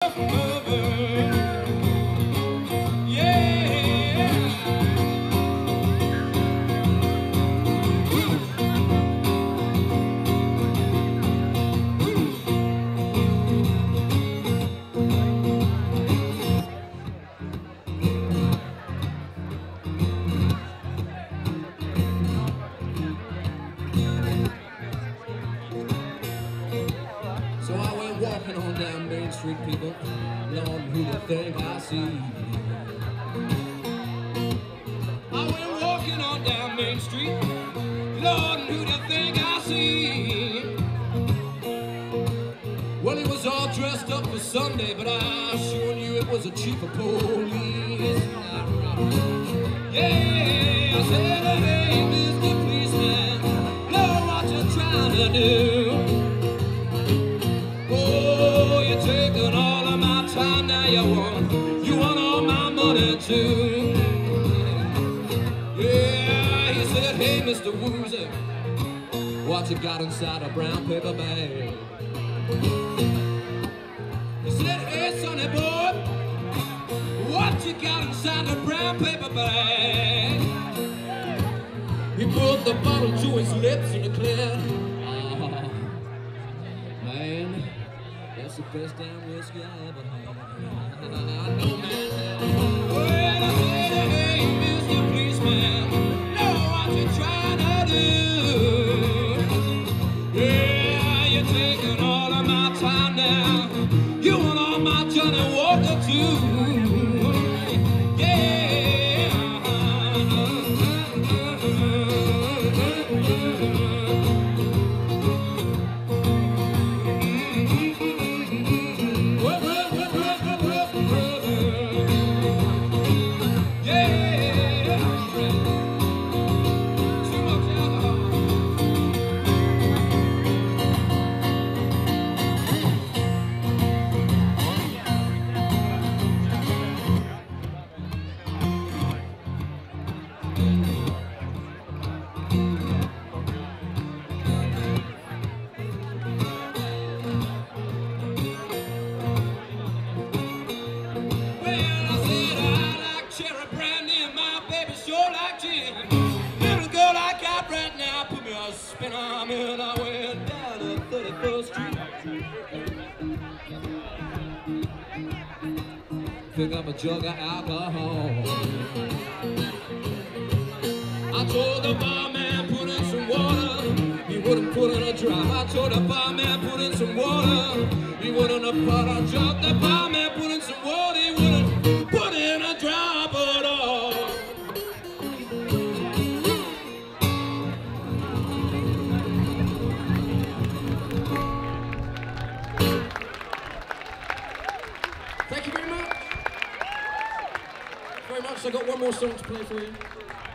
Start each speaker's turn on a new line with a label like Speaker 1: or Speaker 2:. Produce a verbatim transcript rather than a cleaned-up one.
Speaker 1: So I went walking on down Main Street, people. Lord, who do you think I see? I went walking on down Main Street. Lord, who do you think I see? Well, he was all dressed up for Sunday, but I sure knew it was a chief of police. Yeah, I said, hey, Mister Policeman, know what you're trying to do. Taking all of my time, now you want, you want all my money too. Yeah, he said, hey, Mister Woozy, what you got inside a brown paper bag? He said, hey, sonny boy, what you got inside the brown paper bag? He put the bottle to his lips and declared, oh, man, that's the best damn whiskey I ever had. I know, man. Well, I said, hey, Mister Policeman, know what you're trying to do. Yeah, you're taking all of my time now. You want all my Johnny Walker too. Yeah. Spin arm and I went down to thirty-first Street. Pick up a jug of alcohol. I told the barman put in some water. He wouldn't put in a drop. I told the barman put in some water. He wouldn't have put a drop. The barman put in some water. He wouldn't put in a drop at all. Thank you very much. Very much. I got one more song to play for you.